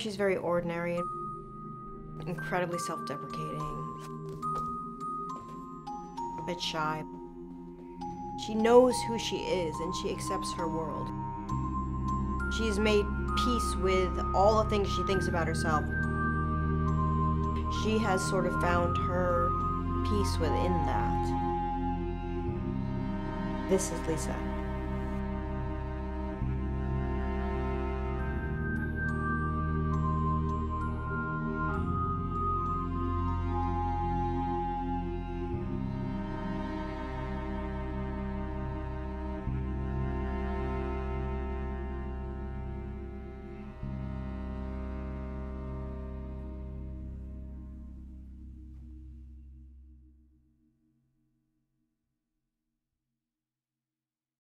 She's very ordinary and incredibly self-deprecating, a bit shy. She knows who she is and she accepts her world. She's made peace with all the things she thinks about herself. She has sort of found her peace within that. This is Lisa.